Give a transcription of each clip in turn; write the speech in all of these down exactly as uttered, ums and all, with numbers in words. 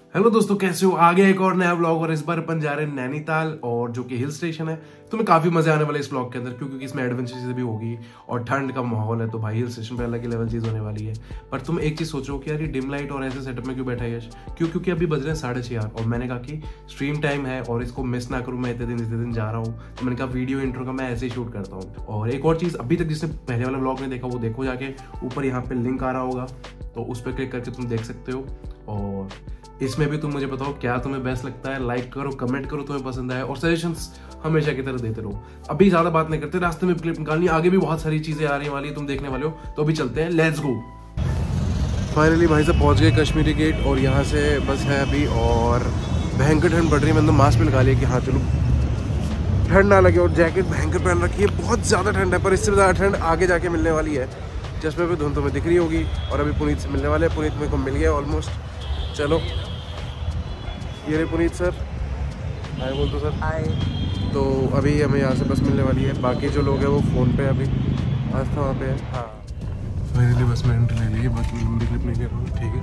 Hello दोस्तों, कैसे हो? आ गया एक और नया व्लॉग और इस बार अपन जा रहे हैं नैनीताल और जो कि हिल स्टेशन है। तुम्हें काफी मजा आने वाला है इस व्लॉग के अंदर क्योंकि इसमें एडवेंचर चीजें भी होगी और ठंड का माहौल है, तो भाई हिल स्टेशन पे अलग ही लेवल चीज होने वाली है। पर तुम एक चीज सोचो कि यार ये डिम लाइट और ऐसे सेटअप में क्यों बैठा है यश? क्यों? क्योंकि अभी बज रहे हैं साढ़े छह यार और मैंने कहा कि स्ट्रीम टाइम है और इसको मिस ना करूँ। मैं इतने दिन इतने दिन जा रहा हूँ तो मैंने कहा वीडियो इंट्रो का मैं ऐसे ही शूट करता हूँ। और एक और चीज, अभी तक जिसने पहले वाला व्लॉग नहीं देखा वो देखो जाके, ऊपर यहाँ पे लिंक आ रहा होगा तो उस पर क्लिक करके तुम देख सकते हो। और इसमें भी तुम मुझे बताओ क्या तुम्हें बेस्ट लगता है, लाइक करो, कमेंट करो तुम्हें पसंद आए और सजेशंस हमेशा की तरह देते रहो। अभी ज्यादा बात नहीं करते, रास्ते में क्लिप निकालनी, आगे भी बहुत सारी चीजें आ रही वाली है, तुम देखने वाले हो। तो अभी चलते हैं, लेट्स गो। फाइनली भाई साहब पहुंच गए कश्मीरी गेट और यहाँ से बस है अभी और भयंकर ठंड पड़ रही है। मैंने तो मास्क भी लगा लिया कि हाँ चलो ठंड ना लगे और जैकेट भयंकर पहन रखी है। बहुत ज़्यादा ठंड है पर इससे ज़्यादा ठंड आगे जाके मिलने वाली है। चश्मे पे धुंध तुम्हें दिख रही होगी और अभी पुनीत से मिलने वाले हैं। पुनीत मेरे को मिल गया ऑलमोस्ट। चलो ये रहे पुनीत सर, हाय बोल दो सर। हाय। तो अभी हमें यहाँ से बस मिलने वाली है, बाकी जो लोग हैं वो फ़ोन पे अभी आज था वहाँ पे है। हाँ फाइनली बस में एंट्री ले ली है, बाकी लंबी क्लिप नहीं कर रहा हूँ, ठीक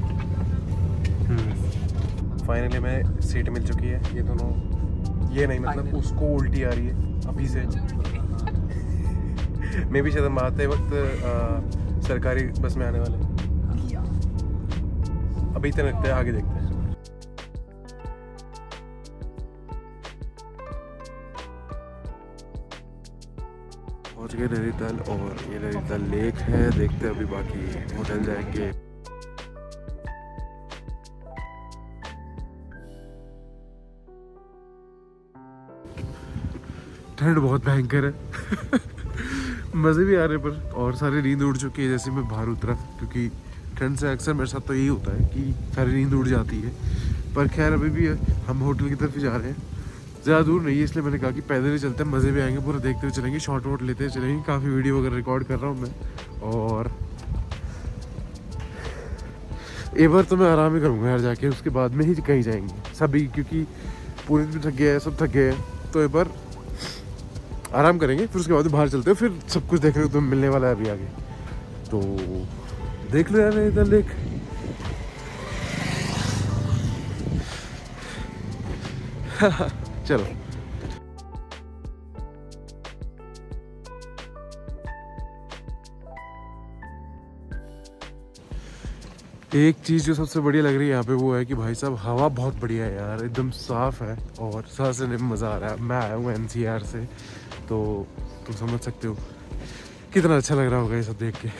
है। फाइनली मैं सीट मिल चुकी है। ये दोनों, ये नहीं मतलब उसको उल्टी आ रही है अभी से। मैं भी शायद हम आते वक्त आ, सरकारी बस में आने वाले, अभी इतने लगते हैं, आगे देखते हैं। पहुंच गए नैनीताल और ये नैनीताल लेक है, देखते हैं अभी बाकी होटल जाएंगे। ठंड बहुत भयंकर है। मजे भी आ रहे पर और सारी नींद उड़ चुकी है जैसे मैं बाहर उतरा, क्योंकि ठंड से अक्सर मेरे साथ तो यही होता है कि सारी नींद उड़ जाती है। पर खैर अभी भी हम होटल की तरफ ही जा रहे हैं, ज़्यादा दूर नहीं है, इसलिए मैंने कहा कि पैदल ही चलते हैं, मज़े भी आएंगे, पूरा देखते हुए चलेंगे, शॉर्ट वॉट लेते हुए चलेंगे। काफ़ी वीडियो वगैरह रिकॉर्ड कर रहा हूँ मैं और एक बार तो मैं आराम ही करूँगा यार जाके, उसके बाद में ही कहीं जाएंगे सभी, क्योंकि पूरी भी थक गया है, सब थक गए हैं। तो एक बार आराम करेंगे फिर उसके बाद बाहर चलते हैं, फिर सब कुछ देखने को तुम्हें मिलने वाला है अभी आगे। तो देख लो यार इधर देख, चलो। एक चीज़ जो सबसे बढ़िया लग रही है यहाँ पे वो है कि भाई साहब हवा बहुत बढ़िया है यार, एकदम साफ है और सांस लेने में मज़ा आ रहा है। मैं आया हूँ एन सी आर से, तो तुम समझ सकते हो कितना अच्छा लग रहा होगा ये सब देख के।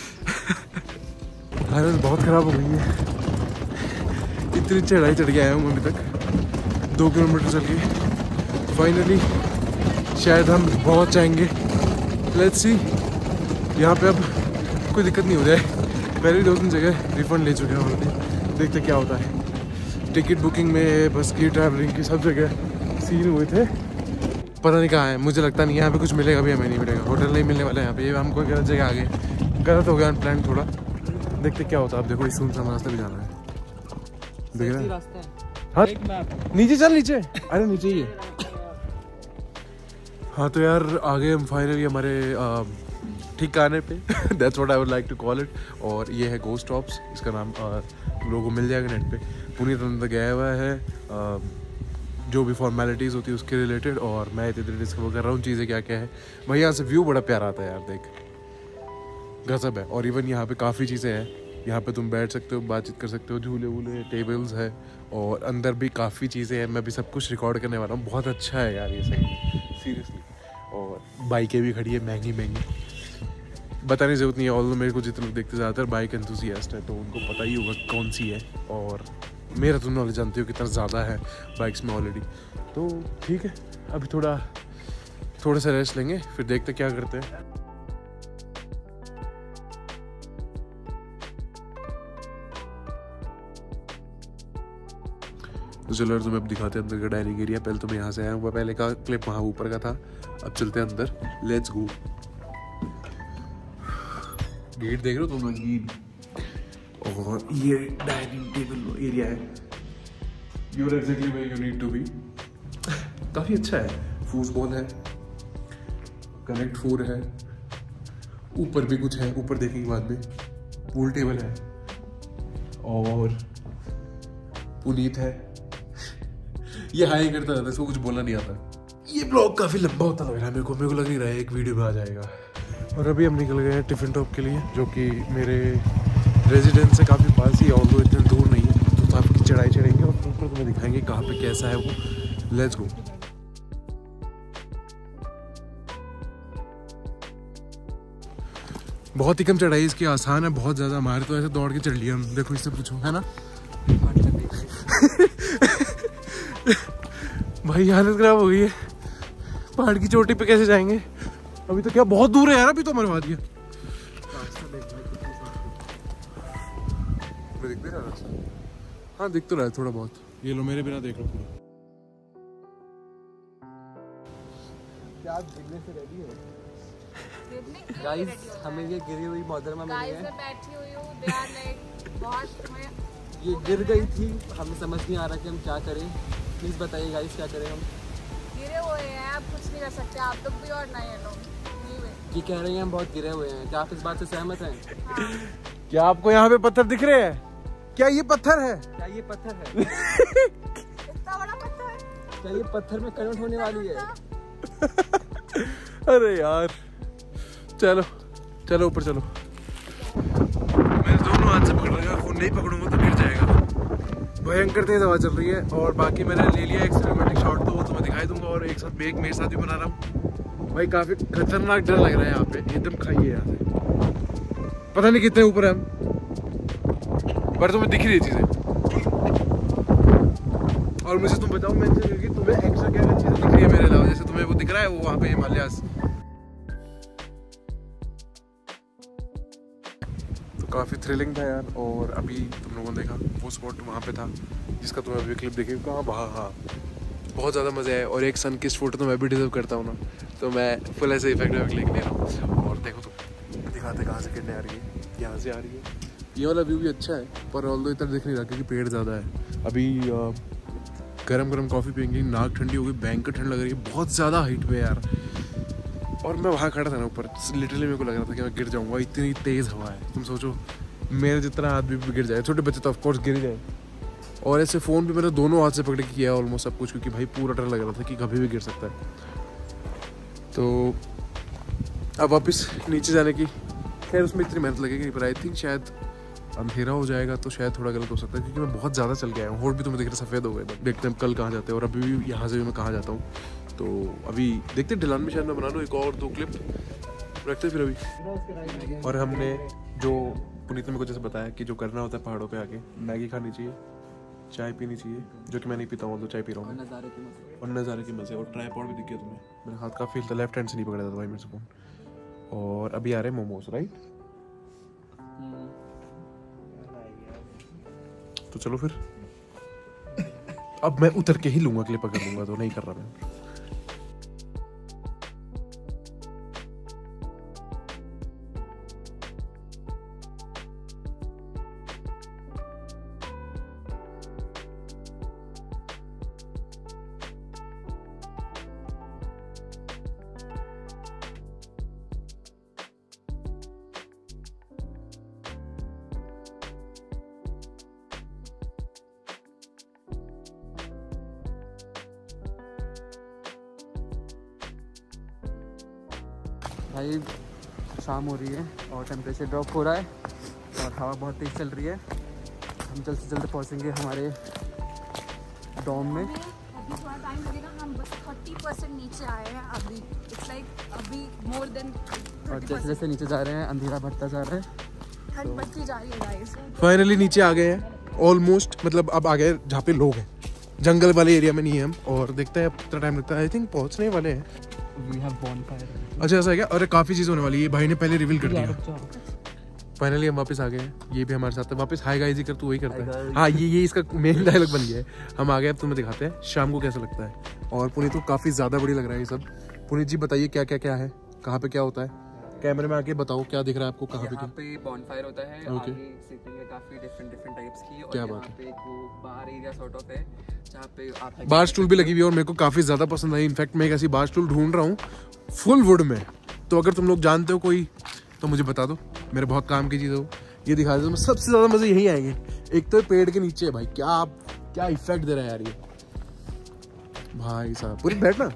हालत बहुत ख़राब हो गई है, इतनी चढ़ाई चढ़ के आया हूँ अभी तक, दो किलोमीटर चल के। फाइनली शायद हम पहुँच जाएंगे, लेट्स सी। यहाँ पे अब कोई दिक्कत नहीं हो जाए, पहले दो तीन जगह रिफंड ले चुके हैं ऑलरेडी, देखते क्या होता है। टिकट बुकिंग में, बस की, ट्रैवलिंग की, सब जगह सीन हुए थे। पता नहीं कहाँ है, मुझे लगता नहीं यहाँ पे कुछ मिलेगा भी, हमें नहीं मिलेगा, होटल नहीं मिलने वाला है यहाँ पे। हम कोई गलत जगह आ गए, गलत हो गया प्लान थोड़ा, देखते क्या होता है। अब देखो इस सुनसान रास्ते भी जाना है, देख रहे हैं? हाँ नीचे चल, नीचे, अरे नीचे ही है। हाँ तो यार आगे हम फाइनली हमारे ठिकाने पे, that's what I would like to call it. और ये है गोस्ट टॉप्स, इसका नाम तुम लोगों को मिल जाएगा नेट पे। पुनीत अंदर गया हुआ है, आ, जो भी फॉर्मेलिटीज़ होती है उसके रिलेटेड, और मैं इतने देर डिस्कवर कर रहा हूँ चीज़ें क्या क्या है। भाई यहाँ से व्यू बड़ा प्यारा आता है यार, देख गजब है। और इवन यहाँ पे काफ़ी चीज़ें हैं, यहाँ पे तुम बैठ सकते हो, बातचीत कर सकते हो, झूले वूले, टेबल्स है और अंदर भी काफ़ी चीज़ें हैं। मैं भी सब कुछ रिकॉर्ड करने वाला हूँ, बहुत अच्छा है यार ये सही सीरियसली। और बाइकें भी खड़ी है महंगी महंगी, बताने की ज़रूरत नहीं है, ऑल मेरे को जितने लोग देखते ज़्यादातर बाइक एंथुसियास्ट है तो उनको पता ही होगा कौन सी है। और मेरा तो नॉलेज जानते हो कितना ज़्यादा है बाइक्स में ऑलरेडी। तो ठीक है, अभी थोड़ा थोड़ा सा रेस्ट लेंगे, फिर देखते क्या करते हैं। तो चलो तुम्हें अब दिखाते हैं अंदर का डाइनिंग एरिया। पहले तो मैं यहाँ से आया हूँ, पहले का क्लिप वहाँ ऊपर का था, अब चलते हैं अंदर, लेट्स गो। गेट देख रहे हो तुम, गेट, और ये डाइनिंग टेबल एरिया है। You are exactly where you need to be. काफी अच्छा है, फूसबॉल है, कनेक्ट फोर है, ऊपर भी कुछ है, ऊपर देखेंगे बाद में, पूल टेबल है और पुनीत है, ये हाई करता रहता है, इसको कुछ बोलना नहीं आता। ये ब्लॉग काफी लंबा होता लग रहा है मेरे को, मेरे को लग नहीं रहा है एक वीडियो में आ जाएगा। और अभी हम निकल गए हैं टिफिन टॉप के लिए, जो कि मेरे रेजिडेंस से काफ़ी पास ही है, और वो इतने दूर नहीं है। तो काफ़ी चढ़ाई चढ़ेंगे और ऊपर तुम्हें दिखाएंगे कहाँ पे कैसा है वो। Let's go. बहुत ही कम चढ़ाई इसकी, आसान है बहुत ज़्यादा। हमारे तो ऐसे दौड़ के चढ़ लिया हम, देखो इससे पूछो, है ना भाई हालत खराब हो गई है। पहाड़ की चोटी पे कैसे जाएंगे? अभी तो क्या बहुत दूर है यार, अभी तो हमारे बाद दिया। दिख भी रहा है? हाँ दिख तो रहा है थोड़ा बहुत। ये लो मेरे बिना देख लो पूरा। क्या आप गिरने से रेडी हो? गाइस हमें ये गिरी हुई मोहतरमा मिली है। बैठी हुई हूँ, दे आर लाइक बहुत ये गिर गई थी, हमें समझ नहीं आ रहा कि हम क्या करें। प्लीज बताइए गाइस क्या करें हम? गिरे हुए हैं, आप कुछ नहीं कर सकते, आप लोग भी और नहीं है लोग। ये कह रहे हैं हम बहुत गिरे हुए हैं, क्या आप इस बात से सहमत हैं? हाँ। क्या आपको यहाँ पे पत्थर दिख रहे हैं? क्या ये पत्थर है? क्या ये पत्थर है? इतना बड़ा पत्थर है? क्या ये पत्थर में कन्वर्ट होने वाली है? अरे यार चलो चलो ऊपर चलो। मैं दोनों हाथ से पकड़ रहा हूँ, नहीं पकड़ूंगा तो गिर जाएगा। भयंकर तेज हवा चल रही है, और बाकी मैंने ले लिया एक सिनेमैटिक शॉट, तो वो तुम्हें दिखाई दूंगा। और एक साथ एक मेरे साथ भी बना रहा हूँ भाई। काफी खतरनाक डर लग रहा है यहाँ पे, एकदम खाइए यहाँ से। पता नहीं कितने ऊपर है हम, पर तुम्हें दिख रही है चीजें। और मुझे तुम बताओ मैं कि तुम्हें एक्स्ट्रा क्या क्या चीजें दिख रही है मेरे अलावा? जैसे तुम्हें वो दिख रहा है वो वहाँ पे हिमालयास, तो काफी थ्रिलिंग था यार। और अभी तुम लोगों ने देखा वो स्पॉट वहाँ पे था जिसका तुम्हें अभी क्लिप देखेगी कहाँ वहाँ। हाँ बहुत ज़्यादा मज़ा आया। और एक सन किस फोटो तो मैं भी डिजर्व करता हूँ ना, तो मैं फुल ऐसे इफेक्ट लेके ले रहा हूँ। और देखो तुम दिखाते कहाँ से कितने आ रही है, यहाँ से आ रही है। ये वाला व्यू भी अच्छा है, पर ऑल्दो इतना दिख नहीं रहा क्योंकि पेड़ ज़्यादा है। अभी गरम गरम कॉफ़ी पियेंगे, नाक ठंडी हो गई, भयंकर ठंड लग रही है, बहुत ज़्यादा हाइट पे यार। और मैं वहाँ खड़ा था ना ऊपर, लिटरली मेरे को लग रहा था कि मैं गिर जाऊँगा, इतनी तेज़ हवा है। तुम सोचो मेरे जितना आदमी भी गिर जाए, छोटे बच्चे तो ऑफकोर्स गिर जाए। और ऐसे फ़ोन भी मैंने दोनों हाथ से पकड़ के किया ऑलमोस्ट सब कुछ, क्योंकि भाई पूरा डर लग रहा था कि कभी भी गिर सकता है। तो अब वापस नीचे जाने की, खैर उसमें इतनी मेहनत लगेगी, पर आई थिंक शायद अंधेरा हो जाएगा तो शायद थोड़ा गलत हो सकता है, क्योंकि मैं बहुत ज़्यादा चल के आया हूँ। होठ भी तुम्हें देख रहे सफ़ेद हो गए। देखते हैं कल कहाँ जाते हैं, और अभी भी यहाँ से भी मैं कहाँ जाता हूँ। तो अभी देखते हैं, ढलान में शायद मैं बना लूँ एक और दो क्लिप, रखते फिर अभी। और हमने जो पुनीत ने मेरे को जैसे बताया कि जो करना होता है पहाड़ों पे आके, मैगी खानी चाहिए, चाय पीनी चाहिए, जो कि मैं नहीं पीता हूँ तो चाय पी रहा हूँ, और नज़ारे के मज़े। और ट्राइपॉड भी दिख गया तुम्हें, मेरे हाथ का फील था, लेफ्ट हैंड से नहीं पकड़ा था भाई मेरे से फोन। और अभी आ रहे हैं मोमोज, राइट? तो चलो फिर, अब मैं उतर के ही लूंगा क्लिप, अगर लूंगा तो, नहीं कर रहा मैं। भाई शाम हो रही है और टेम्परेचर ड्रॉप हो रहा है और हवा बहुत तेज़ चल रही है। हम जल्द से जल्द पहुंचेंगे हमारे डॉम में। अभी थोड़ा टाइम लगेगा, हम बस तीस परसेंट नीचे आए हैं अभी। इट्स लाइक अभी मोर देन। और जैसे जैसे नीचे जा रहे हैं अंधेरा बढ़ता जा रहा है, ठंड बढ़ती जा रही है गाइस। फाइनली नीचे आ गए हैं ऑलमोस्ट, मतलब अब आ गए जहाँ पे लोग हैं, जंगल वाले एरिया में नहीं है हम। और देखते हैं अब कितना टाइम लगता है, आई थिंक पहुँचने वाले हैं। We have bonfire. अच्छा ऐसा है क्या? अरे काफ़ी चीज़ होने वाली है, भाई ने पहले रिवील कर दिया। फाइनली हम वापस आ गए हैं, ये भी हमारे साथ है वापस। हाय गाइस ही कर, तू वही करता है। हाँ ये ये इसका मेन डायलॉग बन गया है। हम आ गए, अब तुम्हें दिखाते हैं शाम को कैसा लगता है। और पुनीत तो काफ़ी ज़्यादा बड़ी लग रहा है ये सब। पुनीत जी बताइए क्या क्या क्या है, कहाँ पे क्या होता है, कैमरे में आके बताओ क्या दिख रहा है आपको, कहाँ पे क्या? पे बॉनफायर होता है, okay. आगे सीटिंग है काफी डिफरेंट डिफरेंट टाइप्स की। और क्या यहाँ बात है? पे एक वो बार एरिया सॉर्ट ऑफ है जहाँ पे आप बार स्टूल भी लगी हुई है और मेरे को काफ़ी ज़्यादा पसंद आई। इनफैक्ट मैं एक ऐसी बार स्टूल ढूंढ रहा हूँ फुल वुड में, तो अगर तुम लोग जानते हो कोई तो मुझे बता दो, मेरे बहुत काम की चीज़ हो। ये दिखा दो, सबसे ज़्यादा मज़े यही आएंगे। एक तो पेड़ के नीचे है भाई, क्या क्या इफेक्ट दे रहा है यार ये भाई साहब। पूरी बैठना,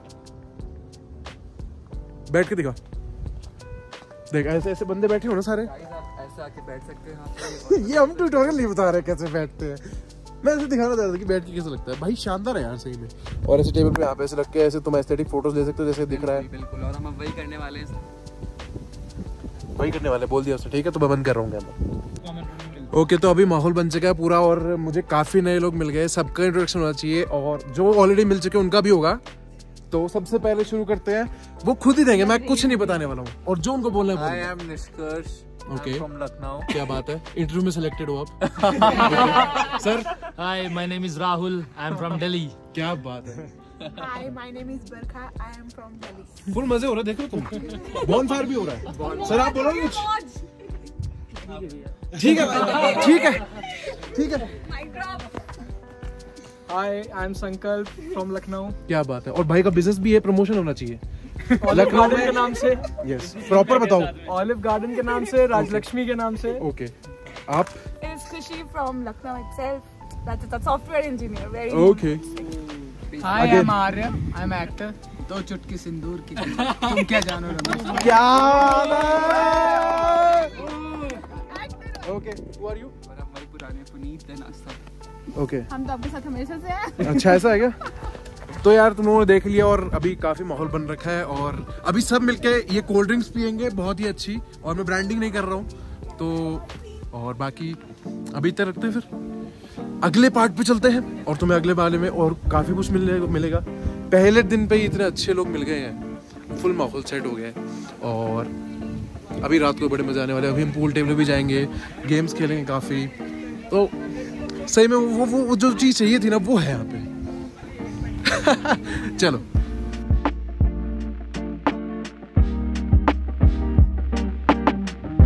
बैठ के दिखा, देख ऐसे ऐसे बंदे बैठे हो ना सारे, ऐसे आके बैठ सकते हैं। ये हम ट्यूटोरियल नहीं बता रहे कैसे बैठते हैं, मैं ऐसे दिखाना चाहता था कि बैठ के कैसे लगता है। भाई शानदार है यार सही में। और ऐसे टेबल पे यहाँ पे ऐसे लग के ऐसे तुम एस्थेटिक फोटोज ले सकते हो जैसे दिख रहा है। बिल्कुल, और हम अब वही करने वाले हैं। वही करने वाले, बोल दिया उसने। ठीक है तो मैं बंद कर रहा हूँ कैमरा। ओके तो अभी माहौल बन चुका है पूरा और मुझे काफ़ी नए लोग मिल गए, सबका इंट्रोडक्शन होना चाहिए और जो ऑलरेडी मिल चुके हैं उनका भी होगा। तो सबसे पहले शुरू करते हैं, वो खुद ही देंगे, मैं कुछ नहीं बताने वाला हूँ और जो उनको बोलना है। I am Nishkarsh okay from Lucknow. क्या बात है, इंटरव्यू में सिलेक्टेड हो आप। Sir Hi, my name is Rahul. I'm from Delhi. क्या बात है। Hi, my name is Barkha. I am from Delhi. Full मजे हो रहे हैं, देख लो तुम, बॉनफायर भी हो रहा है। सर आप बोलो कुछ। ठीक है ठीक है ठीक है। Hi, I'm Sankalp from Lucknow. क्या बात है, और भाई का बिजनेस भी है, प्रमोशन होना चाहिए। Olive Garden के नाम से। यस प्रॉपर बताओ। Olive Garden के नाम से, राजलक्ष्मी के नाम से। ओके आप। It's Khushi from Lucknow itself. That's a software engineer. Very okay Hi, Again. I'm Arya. I'm actor. दो चुटकी सिंदूर की तुम क्या जानो रमेश। क्या ओके हु आर यू। और हमारे पुराने पुनीत है नाश्ता। ओके हम तो आपके साथ हमेशा से हैं। अच्छा ऐसा है क्या। तो यार तुम लोगों ने देख लिया और अभी काफी माहौल बन रखा है और अभी सब मिलके ये कोल्ड ड्रिंक्स पियेंगे बहुत ही अच्छी, और मैं ब्रांडिंग नहीं कर रहा हूँ तो, और बाकी अभी इतना रखते हैं, फिर अगले पार्ट पे चलते हैं और तुम्हें अगले वाले में और काफी कुछ मिलने मिलेगा। पहले दिन पे ही इतने अच्छे लोग मिल गए हैं, फुल माहौल सेट हो गया है और अभी रात को बड़े मजे आने वाले हैं। अभी हम पूल टेबल भी जाएंगे, गेम्स खेलेंगे काफी, तो सही में वो वो, वो जो चीज चाहिए थी ना वो है यहाँ पे। चलो